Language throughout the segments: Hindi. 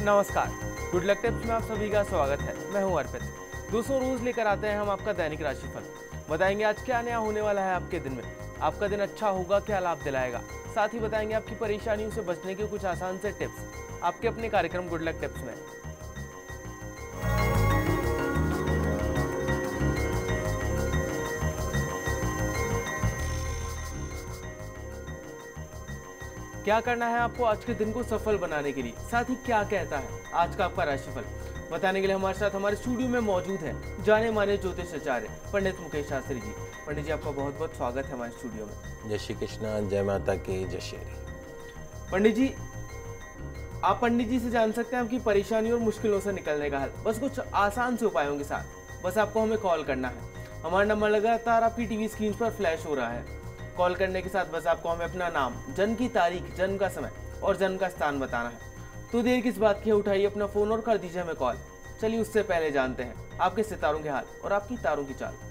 नमस्कार, गुड लक टिप्स में आप सभी का स्वागत है। मैं हूं अर्पित। दोस्तों, रोज लेकर आते हैं हम आपका दैनिक राशिफल। बताएंगे आज क्या नया होने वाला है आपके दिन में, आपका दिन अच्छा होगा, क्या लाभ दिलाएगा। साथ ही बताएंगे आपकी परेशानियों से बचने के कुछ आसान से टिप्स आपके अपने कार्यक्रम गुड लक टिप्स में। क्या करना है आपको आज के दिन को सफल बनाने के लिए, साथ ही क्या कहता है आज का आपका राशिफल, बताने के लिए हमारे साथ हमारे स्टूडियो में मौजूद हैं जाने माने ज्योतिष आचार्य पंडित मुकेश शास्त्री जी। पंडित जी, आपका बहुत बहुत स्वागत है हमारे स्टूडियो में। जय श्री कृष्णा, जय माता की, जय श्री। पंडित जी, आप पंडित जी से जान सकते हैं आपकी परेशानियों और मुश्किलों से निकलने का हल, बस कुछ आसान से उपायों के साथ। बस आपको हमें कॉल करना है। हमारा नंबर लगातार आपकी टीवी स्क्रीन पर फ्लैश हो रहा है। कॉल करने के साथ बस आपको हमें अपना नाम, जन्म की तारीख, जन्म का समय और जन्म का स्थान बताना है। तो देर किस बात की है, उठाइए अपना फोन और कर दीजिए हमें कॉल। चलिए उससे पहले जानते हैं आपके सितारों के हाल और आपकी तारों की चाल।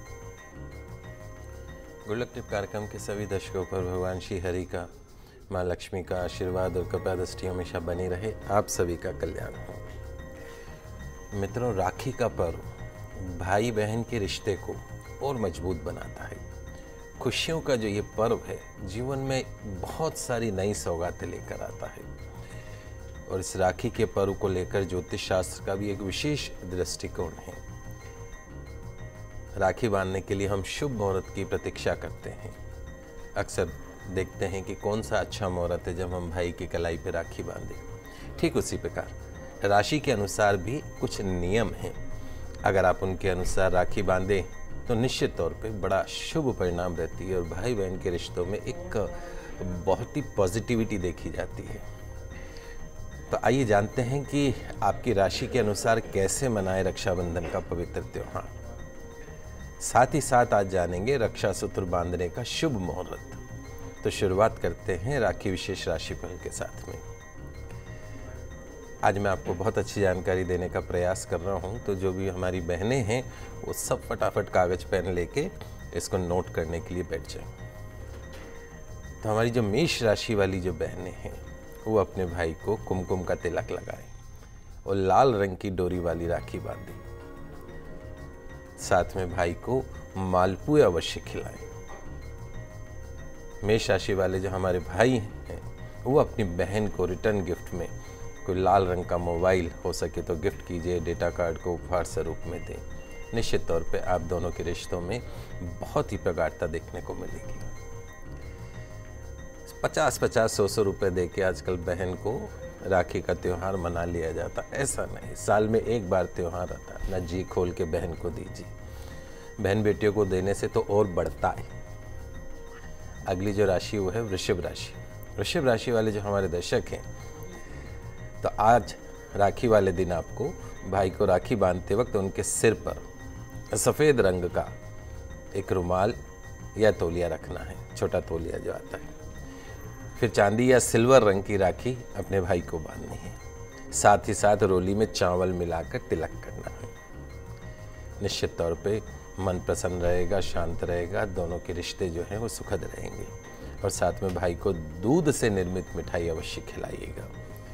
गुड लक टिप कार्यक्रम के सभी दर्शकों पर भगवान श्री हरि का, माँ लक्ष्मी का आशीर्वाद और कृपा दृष्टि हमेशा बनी रहे। आप सभी का कल्याण हो। मित्रों, राखी का पर्व भाई बहन के रिश्ते को और मजबूत बनाता है। खुशियों का जो ये पर्व है, जीवन में बहुत सारी नई सौगातें लेकर आता है। और इस राखी के पर्व को लेकर ज्योतिष शास्त्र का भी एक विशेष दृष्टिकोण है। राखी बांधने के लिए हम शुभ मुहूर्त की प्रतीक्षा करते हैं। अक्सर देखते हैं कि कौन सा अच्छा मुहूर्त है जब हम भाई की कलाई पे राखी बांधें। ठीक उसी प्रकार राशि के अनुसार भी कुछ नियम हैं। अगर आप उनके अनुसार राखी बांधें तो निश्चित तौर पे बड़ा शुभ परिणाम रहती है और भाई बहन के रिश्तों में एक बहुत ही पॉजिटिविटी देखी जाती है। तो आइए जानते हैं कि आपकी राशि के अनुसार कैसे मनाएं रक्षाबंधन का पवित्र त्योहार। साथ ही साथ आज जानेंगे रक्षा सूत्र बांधने का शुभ मुहूर्त। तो शुरुआत करते हैं राखी विशेष राशिफल के साथ में। आज मैं आपको बहुत अच्छी जानकारी देने का प्रयास कर रहा हूं, तो जो भी हमारी बहनें हैं वो सब फटाफट कागज पेन लेके इसको नोट करने के लिए बैठ जाएं। तो हमारी जो मेष राशि वाली जो बहनें हैं वो अपने भाई को कुमकुम का तिलक लगाएं और लाल रंग की डोरी वाली राखी बांधें। साथ में भाई को मालपुए अवश्य खिलाएं। मेष राशि वाले जो हमारे भाई हैं वो अपनी बहन को रिटर्न गिफ्ट में कोई लाल रंग का मोबाइल हो सके तो गिफ्ट कीजिए, डेटा कार्ड को उपहार स्वरूप में दें। निश्चित तौर पे आप दोनों के रिश्तों में बहुत ही प्रगाढ़ता देखने को मिलेगी। 50-50, 100 रुपये दे के आजकल बहन को राखी का त्यौहार मना लिया जाता। ऐसा नहीं, साल में एक बार त्यौहार आता है, अपना जी खोल के बहन को दीजिए। बहन बेटियों को देने से तो और बढ़ता है। अगली जो राशि वो है वृषभ राशि। वृषभ राशि वाले जो हमारे दर्शक हैं, तो आज राखी वाले दिन आपको भाई को राखी बांधते वक्त उनके सिर पर सफ़ेद रंग का एक रुमाल या तौलिया रखना है, छोटा तौलिया जो आता है। फिर चांदी या सिल्वर रंग की राखी अपने भाई को बांधनी है। साथ ही साथ रोली में चावल मिलाकर तिलक करना है। निश्चित तौर पे मन प्रसन्न रहेगा, शांत रहेगा, दोनों के रिश्ते जो हैं वो सुखद रहेंगे। और साथ में भाई को दूध से निर्मित मिठाई अवश्य खिलाइएगा।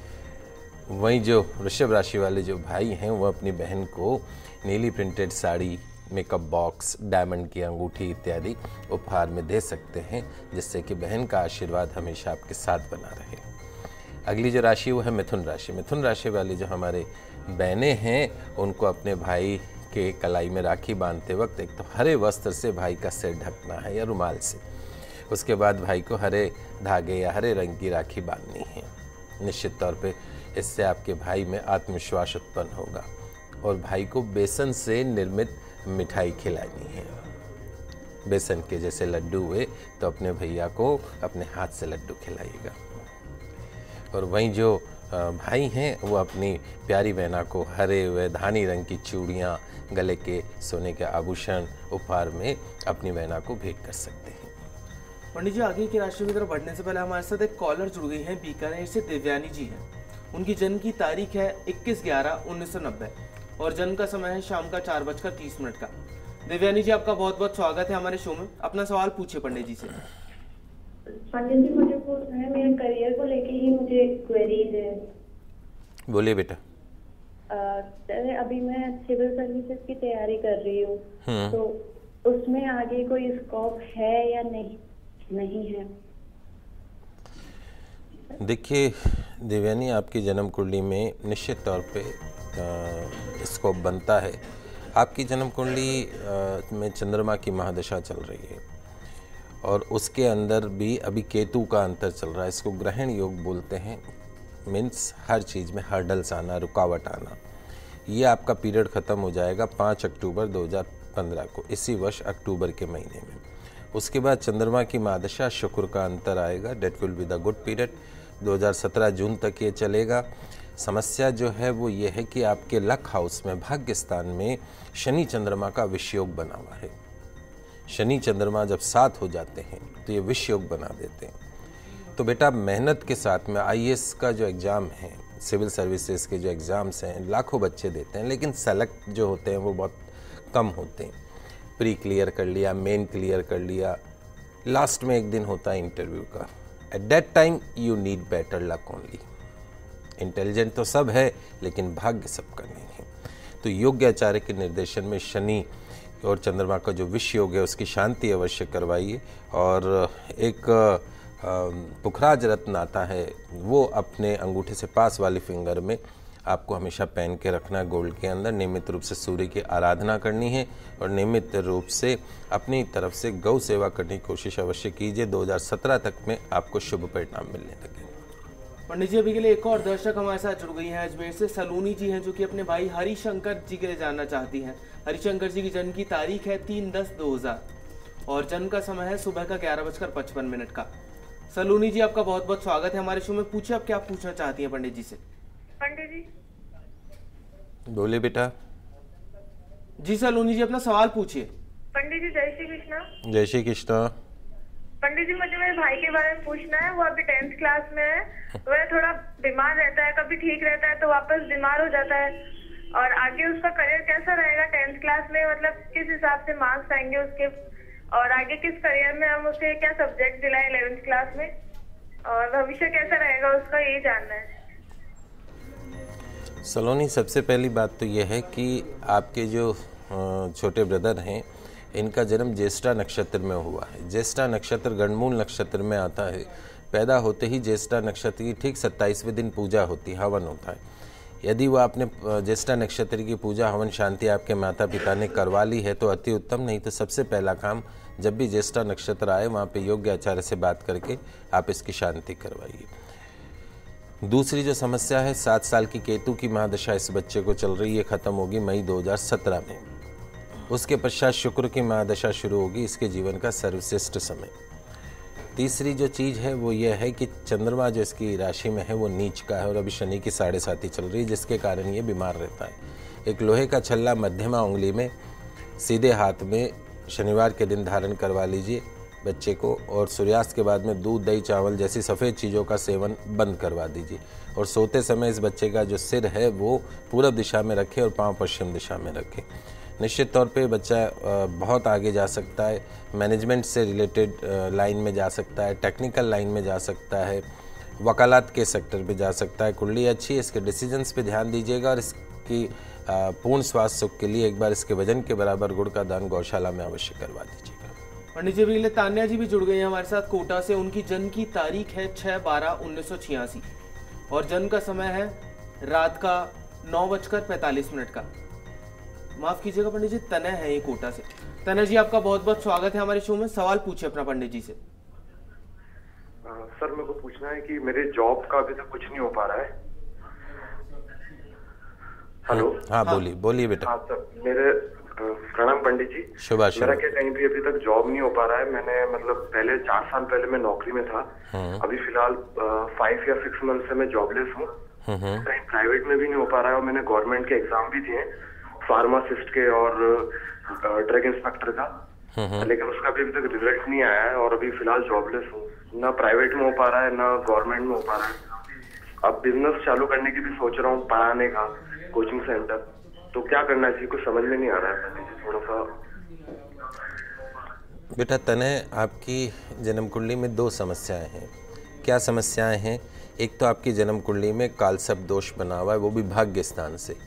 वहीं जो वृषभ राशि वाले जो भाई हैं वो अपनी बहन को नीली printed sari, makeup box, diamond की अंगूठी इत्यादि उपहार में दे सकते हैं, जिससे कि बहन का आशीर्वाद हमेशा आपके साथ बना रहे। अगली जो राशि वो है मिथुन राशि। मिथुन राशि वाले जो हमारे बहनें हैं उनको अपने भाई के कलाई में राखी बांधते वक्त एक तो हरे वस्त्र से भाई का सिर ढकना है या रुमाल से। उसके बाद भाई को हरे धागे या हरे रंग की राखी बांधनी है। निश्चित तौर पे इससे आपके भाई में आत्मविश्वास उत्पन्न होगा। और भाई को बेसन से निर्मित मिठाई खिलानी है। बेसन के जैसे लड्डू हुए तो अपने भैया को अपने हाथ से लड्डू खिलाइएगा। और वहीं जो भाई हैं वो अपनी प्यारी बहना को हरे व धानी रंग की चूड़ियाँ, गले के सोने के आभूषण उपहार में अपनी बहना को भेंट कर सकते हैं। पंडित जी, आगे की राशि की तरफ बढ़ने से पहले हमारे साथ एक कॉलर जुड़ गई हैं, बीकानेर से दिव्यानी जी हैं। उनकी जन्म की तारीख है 21/11/1990 और जन्म का समय है शाम का 4:30 का। दिव्यानी जी, आपका बहुत बहुत स्वागत है हमारे शो में। अपना सवाल पूछिए पंडित जी से। पंडित जी, मुझे पूछना है, मेरे करियर को लेके ही मुझे क्वेरीज है। बोलिए बेटा। जैसे अभी मैं सिविल सर्विसेज की तैयारी कर रही हूँ, तो उसमें आगे कोई स्कोप है या नहीं है? देखिए देवयानी, आपकी जन्म कुंडली में निश्चित तौर पे स्कोप बनता है। आपकी जन्म कुंडली में चंद्रमा की महादशा चल रही है और उसके अंदर भी अभी केतु का अंतर चल रहा है। इसको ग्रहण योग बोलते हैं। मीन्स हर चीज़ में हर्डल्स आना, रुकावट आना। ये आपका पीरियड ख़त्म हो जाएगा 5 अक्टूबर 2015 को, इसी वर्ष अक्टूबर के महीने में। उसके बाद चंद्रमा की महादशा, शुक्र का अंतर आएगा। That will be the good period. 2017 जून तक ये चलेगा। समस्या जो है वो ये है कि आपके लक हाउस में, भाग्य स्थान में शनि चंद्रमा का विषयोग बना हुआ है। शनि चंद्रमा जब साथ हो जाते हैं तो ये विषयोग बना देते हैं। तो बेटा मेहनत के साथ में आईएएस का जो एग्ज़ाम है, सिविल सर्विसेज के जो एग्ज़ाम्स हैं, लाखों बच्चे देते हैं, लेकिन सेलेक्ट जो होते हैं वो बहुत कम होते हैं। प्री क्लियर कर लिया, मेन क्लियर कर लिया, लास्ट में एक दिन होता है इंटरव्यू का। At that time you need better luck only. Intelligent तो सब है लेकिन भाग्य सबका नहीं है। तो योग्य आचार्य के निर्देशन में शनि और चंद्रमा का जो विषय योग है उसकी शांति अवश्य करवाइए। और एक पुखराज रत्न आता है, वो अपने अंगूठे से पास वाली फिंगर में आपको हमेशा पहन के रखना है गोल्ड के अंदर। नियमित रूप से सूर्य की आराधना करनी है और नियमित रूप से अपनी तरफ से गौ सेवा करने की कोशिश अवश्य कीजिए। 2017 तक में आपको शुभ परिणाम मिलने लगेंगे। पंडित जी, अभी के लिए एक और दर्शक हमारे साथ जुड़ गई हैं अजमेर से। सलोनी जी हैं जो कि अपने भाई हरिशंकर जी के लिए जानना चाहती हैं। हरिशंकर जी की जन्म की तारीख है 3/10/2000 और जन्म का समय है सुबह का 11:55 का। सलोनी जी, आपका बहुत बहुत स्वागत है हमारे शो में। पूछिए आप क्या पूछना चाहती हैं पंडित जी से। पंडित जी बोले बेटा। जी सलोनी जी, अपना सवाल पूछिए। पंडित जी जय श्री कृष्णा। जय श्री कृष्णा। पंडित जी मुझे मेरे भाई के बारे में पूछना है। वो अभी 10th क्लास में है। वह थोड़ा बीमार रहता है, कभी ठीक रहता है तो वापस बीमार हो जाता है। और आगे उसका करियर कैसा रहेगा 10th क्लास में, मतलब किस हिसाब से मार्क्स आएंगे उसके, और आगे किस करियर में हम उसे क्या सब्जेक्ट दिलाएं 11th क्लास में, और भविष्य कैसा रहेगा उसका, यही जानना है। सलोनी, सबसे पहली बात तो यह है कि आपके जो छोटे ब्रदर हैं इनका जन्म ज्येष्ठा नक्षत्र में हुआ है। ज्येष्ठा नक्षत्र गणमूल नक्षत्र में आता है। पैदा होते ही ज्येष्ठा नक्षत्र की ठीक 27वें दिन पूजा होती है, हवन होता है। यदि वो आपने ज्येष्ठा नक्षत्र की पूजा हवन शांति आपके माता पिता ने करवा ली है तो अति उत्तम। नहीं तो सबसे पहला काम, जब भी ज्येष्ठा नक्षत्र आए वहाँ पे योग्य आचार्य से बात करके आप इसकी शांति करवाइए। दूसरी जो समस्या है, 7 साल की केतु की महादशा इस बच्चे को चल रही है, ख़त्म होगी मई 2017 में। उसके पश्चात शुक्र की महादशा शुरू होगी, इसके जीवन का सर्वश्रेष्ठ समय। तीसरी जो चीज़ है वो ये है कि चंद्रमा जो इसकी राशि में है वो नीच का है और अभी शनि की 7.5 चल रही है, जिसके कारण ये बीमार रहता है। एक लोहे का छल्ला मध्यमा उंगली में सीधे हाथ में शनिवार के दिन धारण करवा लीजिए बच्चे को, और सूर्यास्त के बाद में दूध दही चावल जैसी सफ़ेद चीज़ों का सेवन बंद करवा दीजिए। और सोते समय इस बच्चे का जो सिर है वो पूरब दिशा में रखें और पाँव पश्चिम दिशा में रखें। निश्चित तौर पे बच्चा बहुत आगे जा सकता है, मैनेजमेंट से रिलेटेड लाइन में जा सकता है, टेक्निकल लाइन में जा सकता है, वकालत के सेक्टर पे जा सकता है। कुंडली अच्छी है, इसके डिसीजंस पे ध्यान दीजिएगा और इसकी पूर्ण स्वास्थ्य सुख के लिए एक बार इसके वजन के बराबर गुड़ का दान गौशाला में अवश्य करवा दीजिएगा। पंडित जी, अभी तान्या जी भी जुड़ गई हैं हमारे साथ कोटा से। उनकी जन्म की तारीख है 6/12/1986 और जन्म का समय है रात का 9:45 का। माफ कीजिएगा पंडित जी, तनय है ये कोटा से। तनय जी, आपका बहुत बहुत स्वागत है हमारे शो में। सवाल पूछिए अपना पंडित जी से। सर, मेरे को पूछना है कि मेरे जॉब का अभी तक कुछ नहीं हो पा रहा है। हेलो। हाँ बोलिए बेटा। हाँ सर, मेरे प्रणाम पंडित जी। शुभाशय। मेरा क्या कहीं भी अभी तक जॉब नहीं हो पा रहा है। मैंने मतलब पहले 4 साल पहले मैं नौकरी में था। अभी फिलहाल 5 या 6 मंथ से मैं जॉबलेस हूँ। कहीं प्राइवेट में भी नहीं हो पा रहा है और मैंने गवर्नमेंट के एग्जाम भी दिए, फार्मासिस्ट के और ड्रग इंस्पेक्टर का, लेकिन उसका भी अभी तक रिजल्ट नहीं आया है और अभी फिलहाल जॉबलेस हूँ। ना प्राइवेट में हो पा रहा है ना गवर्नमेंट में हो पा रहा है। अब बिजनेस चालू करने की भी सोच रहा हूँ, पढ़ाने का, कोचिंग सेंटर। तो क्या करना चाहिए, कुछ समझ में नहीं आ रहा है थोड़ा सा। बेटा तनय, आपकी जन्म कुंडली में 2 समस्याएं हैं। क्या समस्याएं हैं? एक तो आपकी जन्म कुंडली में कालसर्प दोष बना हुआ है, वो भी भाग्य स्थान से।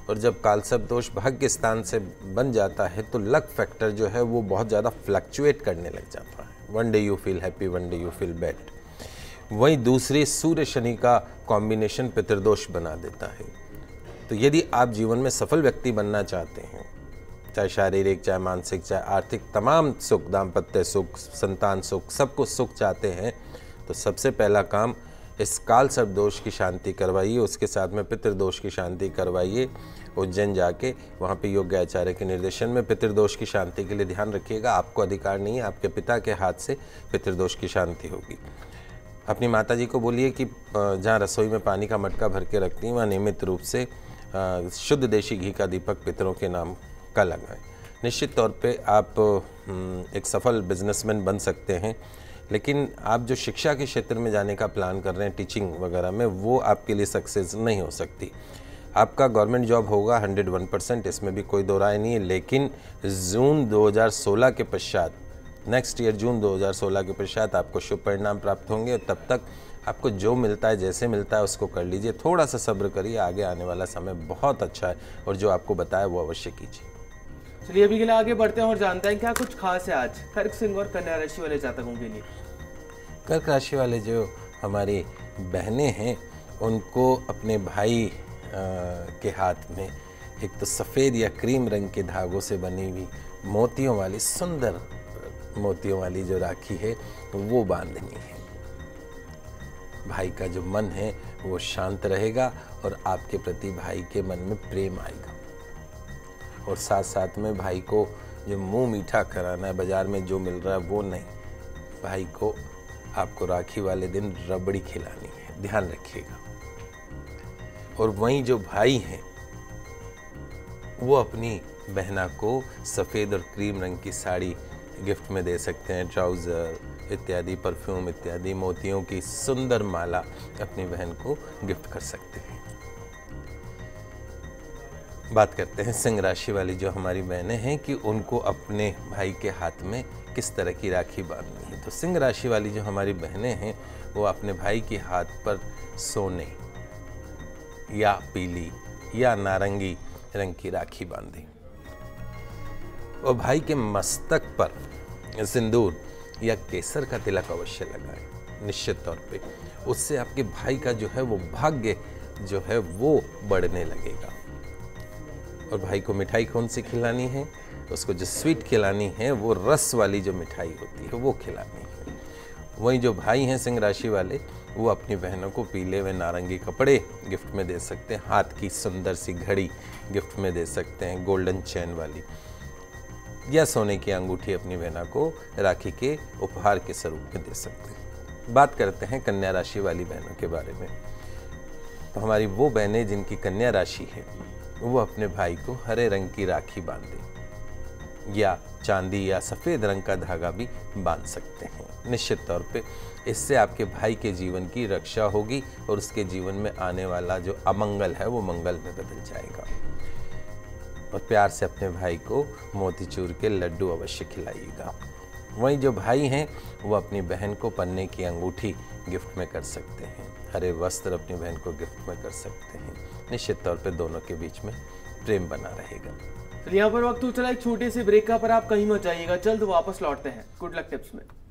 और जब कालसर्प दोष भाग्य स्थान से बन जाता है तो लक फैक्टर जो है वो बहुत ज़्यादा फ्लक्चुएट करने लग जाता है। One day you feel happy, one day you feel bad. वहीं दूसरी सूर्य शनि का कॉम्बिनेशन पितृदोष बना देता है। तो यदि आप जीवन में सफल व्यक्ति बनना चाहते हैं, चाहे शारीरिक, चाहे मानसिक, चाहे आर्थिक, तमाम सुख, दाम्पत्य सुख, संतान सुख, सबको सुख चाहते हैं, तो सबसे पहला काम इस कालसर्प दोष की शांति करवाइए। उसके साथ में पितृदोष की शांति करवाइए। उज्जैन जाके वहाँ पे योग्य आचार्य के निर्देशन में पितृदोष की शांति के लिए ध्यान रखिएगा। आपको अधिकार नहीं है, आपके पिता के हाथ से पितृदोष की शांति होगी। अपनी माता जी को बोलिए कि जहाँ रसोई में पानी का मटका भर के रखती हैं वहाँ नियमित रूप से शुद्ध देशी घी का दीपक पितरों के नाम का लगाएं। निश्चित तौर पे आप एक सफल बिजनेसमैन बन सकते हैं, लेकिन आप जो शिक्षा के क्षेत्र में जाने का प्लान कर रहे हैं, टीचिंग वगैरह में, वो आपके लिए सक्सेस नहीं हो सकती। आपका गवर्नमेंट जॉब होगा 101%, इसमें भी कोई दो राय नहीं है, लेकिन जून 2016 के पश्चात, नेक्स्ट ईयर जून 2016 के पश्चात आपको शुभ परिणाम प्राप्त होंगे। तब तक आपको जो मिलता है, जैसे मिलता है, उसको कर लीजिए। थोड़ा सा सब्र करिए, आगे आने वाला समय बहुत अच्छा है और जो आपको बताया वो अवश्य कीजिए। चलिए अभी के लिए आगे बढ़ते हैं और जानते हैं क्या कुछ खास है आज कर्क, सिंह और कन्या राशि वाले जातकों के लिए। कर्क राशि वाले जो हमारी बहनें हैं, उनको अपने भाई के हाथ में एक तो सफ़ेद या क्रीम रंग के धागों से बनी हुई मोतियों वाली, सुंदर मोतियों वाली जो राखी है वो बांधनी है। भाई का जो मन है वो शांत रहेगा और आपके प्रति भाई के मन में प्रेम आएगा। और साथ साथ में भाई को जो मुंह मीठा कराना है, बाजार में जो मिल रहा है वो नहीं, भाई को आपको राखी वाले दिन रबड़ी खिलानी है, ध्यान रखिएगा। और वहीं जो भाई हैं वो अपनी बहना को सफ़ेद और क्रीम रंग की साड़ी गिफ्ट में दे सकते हैं, ट्राउज़र इत्यादि, परफ्यूम इत्यादि, मोतियों की सुंदर माला अपनी बहन को गिफ्ट कर सकते हैं। बात करते हैं सिंह राशि वाली जो हमारी बहनें हैं कि उनको अपने भाई के हाथ में किस तरह की राखी बांधनी है। तो सिंह राशि वाली जो हमारी बहनें हैं वो अपने भाई के हाथ पर सोने या पीली या नारंगी रंग की राखी बांधें और भाई के मस्तक पर सिंदूर या केसर का तिलक अवश्य लगाएं। निश्चित तौर पे उससे आपके भाई का जो है वो भाग्य जो है वो बढ़ने लगेगा। और भाई को मिठाई कौन सी खिलानी है? उसको जो स्वीट खिलानी है वो रस वाली जो मिठाई होती है वो खिलानी है। वहीं जो भाई हैं सिंह राशि वाले वो अपनी बहनों को पीले व नारंगी कपड़े गिफ्ट में दे सकते हैं, हाथ की सुंदर सी घड़ी गिफ्ट में दे सकते हैं, गोल्डन चेन वाली, या सोने की अंगूठी अपनी बहना को राखी के उपहार के स्वरूप में दे सकते हैं। बात करते हैं कन्या राशि वाली बहनों के बारे में। तो हमारी वो बहनें जिनकी कन्या राशि है वो अपने भाई को हरे रंग की राखी बांधे या चांदी या सफ़ेद रंग का धागा भी बांध सकते हैं। निश्चित तौर पे इससे आपके भाई के जीवन की रक्षा होगी और उसके जीवन में आने वाला जो अमंगल है वो मंगल में बदल जाएगा। और प्यार से अपने भाई को मोतीचूर के लड्डू अवश्य खिलाइएगा। वहीं जो भाई हैं वो अपनी बहन को पन्ने की अंगूठी गिफ्ट में कर सकते हैं, हरे वस्त्र अपनी बहन को गिफ्ट में कर सकते हैं। निश्चित तौर पे दोनों के बीच में प्रेम बना रहेगा। तो यहाँ पर वक्त चला एक छोटे से ब्रेक का, पर आप कहीं मत जाइएगा, जल्द वापस लौटते हैं गुड लक टिप्स में।